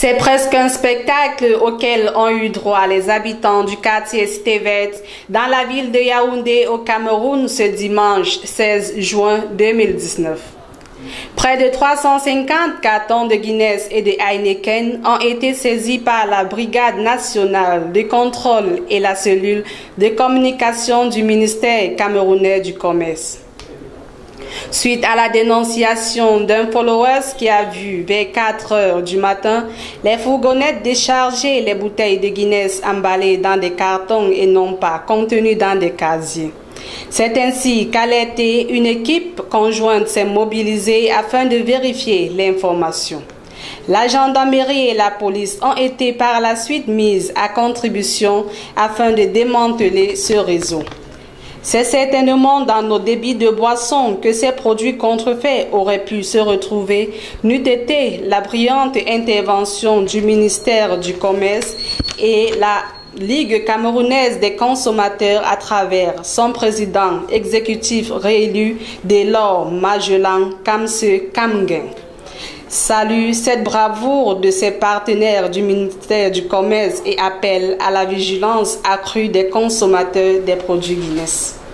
C'est presque un spectacle auquel ont eu droit les habitants du quartier Cité Verte dans la ville de Yaoundé au Cameroun ce dimanche 16 juin 2019. Près de 350 cartons de Guinness et de Heineken ont été saisis par la Brigade nationale de contrôle et la cellule de communication du ministère camerounais du Commerce. Suite à la dénonciation d'un follower qui a vu vers 4 heures du matin les fourgonnettes décharger les bouteilles de Guinness emballées dans des cartons et non pas contenues dans des casiers. C'est ainsi qu'alertée, une équipe conjointe s'est mobilisée afin de vérifier l'information. La gendarmerie et la police ont été par la suite mises à contribution afin de démanteler ce réseau. C'est certainement dans nos débits de boissons que ces produits contrefaits auraient pu se retrouver, n'eût été la brillante intervention du ministère du Commerce et la Ligue camerounaise des consommateurs à travers son président exécutif réélu Delors Magellan Kamse Kamgen. Salue cette bravoure de ses partenaires du ministère du Commerce et appelle à la vigilance accrue des consommateurs des produits Guinness.